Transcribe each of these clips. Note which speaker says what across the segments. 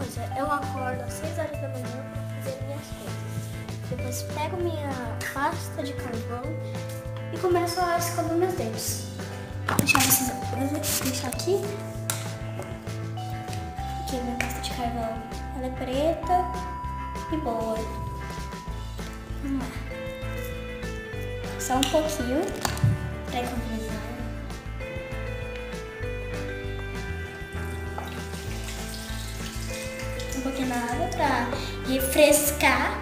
Speaker 1: coisa, eu acordo às 6 horas da manhã pra fazer minhas coisas. Depois pego minha pasta de carvão e começo a escovar meus dentes. Vou deixar aqui. Aqui minha pasta de carvão. Ela é preta e boa. Vamos lá. Só um pouquinho pra economizar. Um pouquinho na água pra refrescar.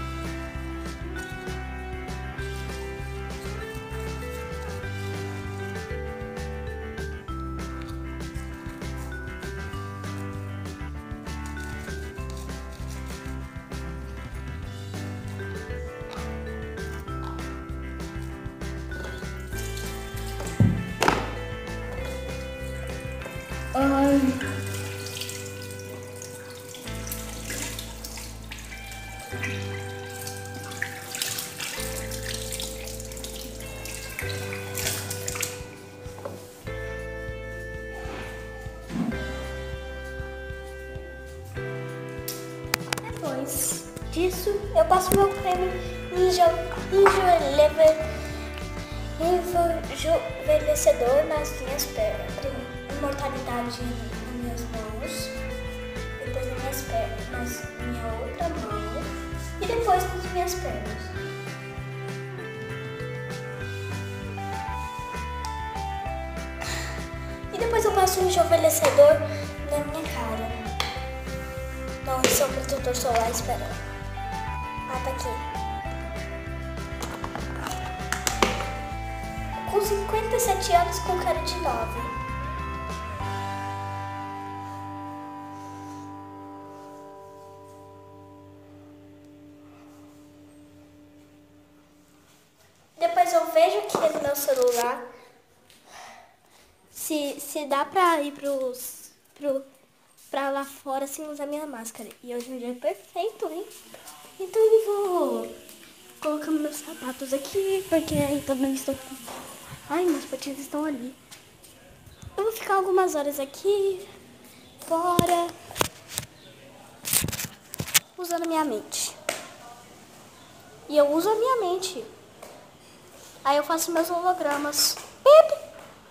Speaker 1: Depois disso, eu passo meu creme rejuvenescedor nas minhas pernas, imortalidade nas minhas mãos, depois nas minhas pernas, na minha outra mão e depois nas minhas pernas. E depois eu passo um rejuvenescedor na minha cara. Não, esse é o protetor solar, espera. Ah, tá aqui. Com 57 anos, com cara de 9. Depois eu vejo aqui no meu celular se dá pra ir pra lá fora sem usar minha máscara. E hoje é um dia perfeito, hein? Então eu vou colocar meus sapatos aqui, porque aí também estou com... Ai, meus patins estão ali. Eu vou ficar algumas horas aqui, fora, usando minha mente. E eu uso a minha mente. Aí eu faço meus hologramas. Bip!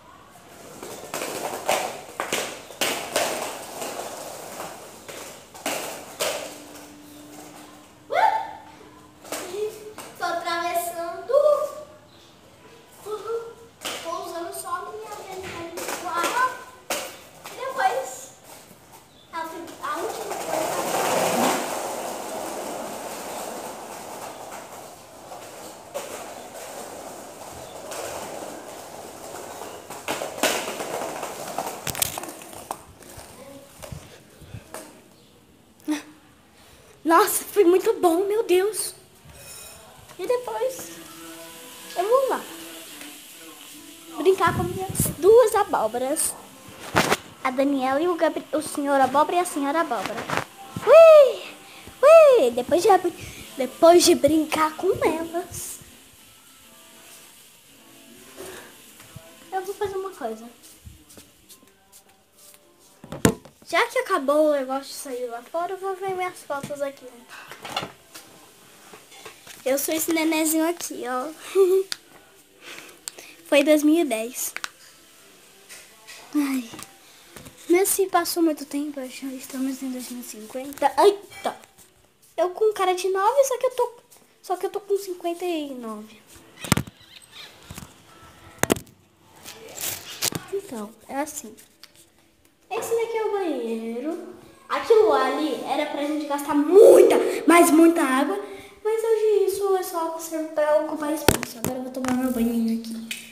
Speaker 1: Nossa, foi muito bom, meu Deus. E depois eu vou lá brincar com minhas duas abóboras. A Daniela e o senhor abóbora e a senhora abóbora. Ui, ui, depois de brincar com elas, eu vou fazer uma coisa. Já que acabou o negócio de sair lá fora, eu vou ver minhas fotos aqui. Eu sou esse nenezinho aqui, ó. Foi 2010. Ai. Mas se passou muito tempo, já estamos em 2050. Ai, tá. Eu com cara de 9, só que eu tô com 59. Então, é assim. Esse daqui é o banheiro. Aquilo ali era pra gente gastar muita água. Mas hoje isso é só serve pra ocupar espaço. Agora eu vou tomar meu banhinho aqui.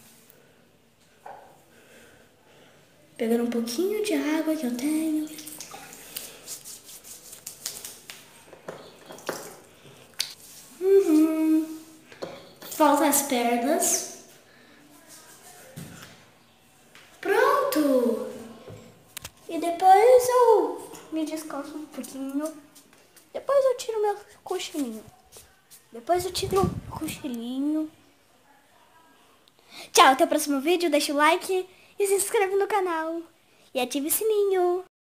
Speaker 1: Pegando um pouquinho de água que eu tenho. Falta as pernas. Pronto! E depois eu me descanso um pouquinho. Depois eu tiro meu cochilinho. Tchau, até o próximo vídeo. Deixa o like e se inscreve no canal. E ative o sininho.